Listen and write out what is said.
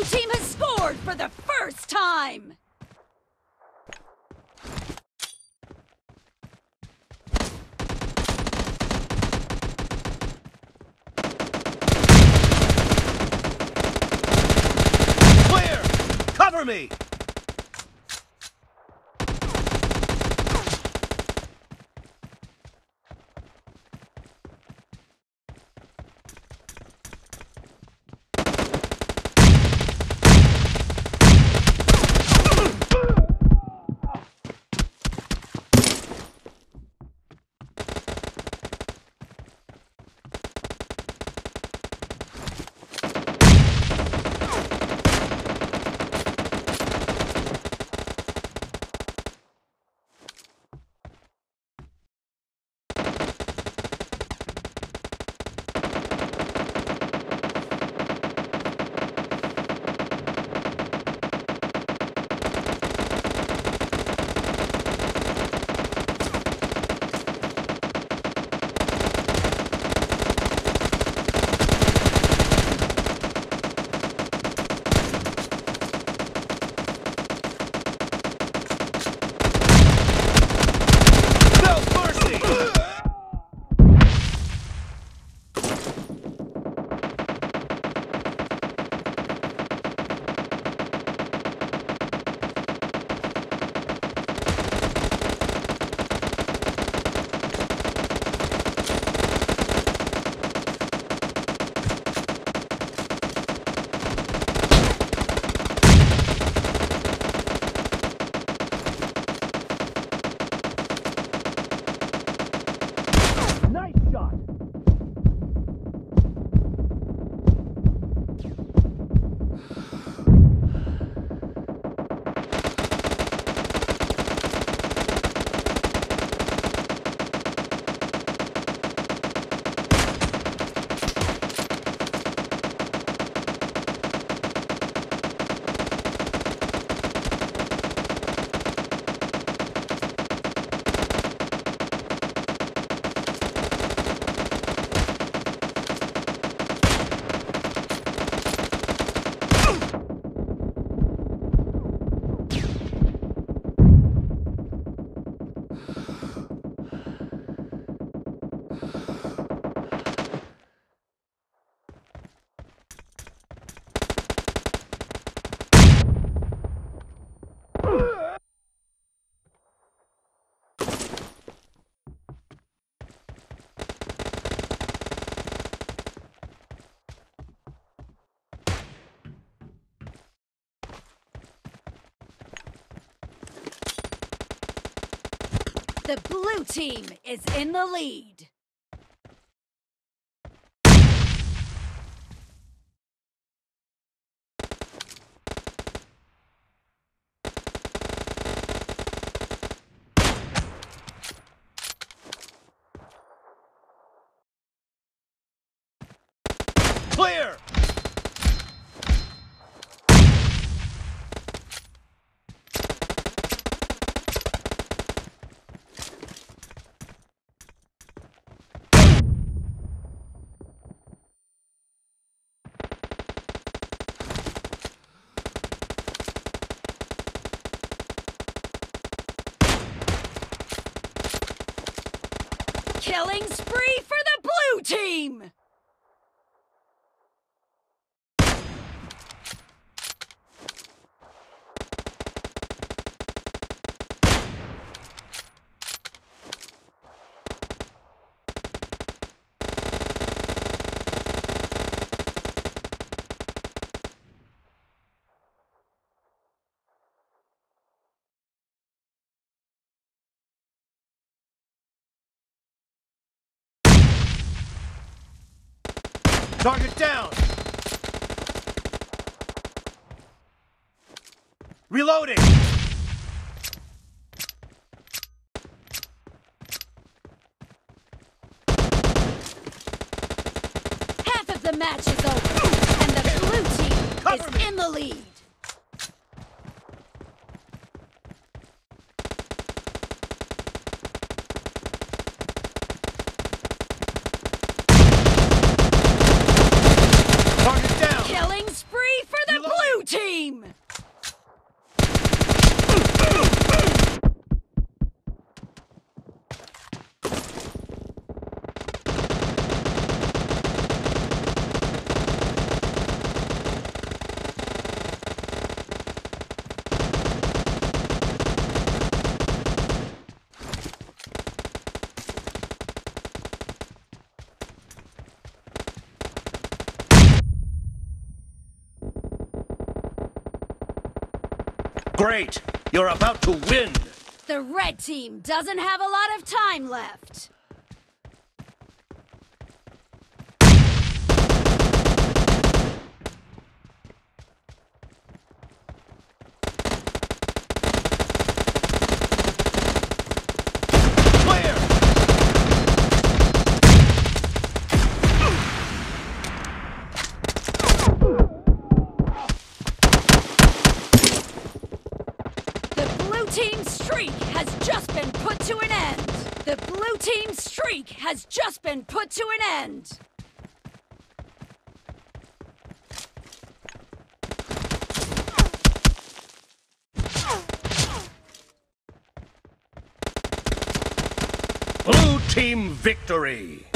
blue team has scored for the first time! Clear! Cover me! The blue team is in the lead. Clear! Killing spree for the blue team! Target down! Reloading! Half of the match is over, and the blue team is in the lead. Target down! Killing spree for the Reloading. blue Great! You're about to win! The red team doesn't have a lot of time left. Clear! The blue team's streak has just been put to an end. The blue team's streak has just been put to an end. Blue team victory!